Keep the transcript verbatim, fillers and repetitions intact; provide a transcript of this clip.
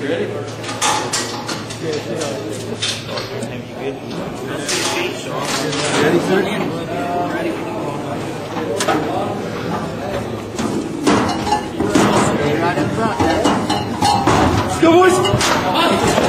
Ready? Ready, sir? Ready. Right in front. Go, boys!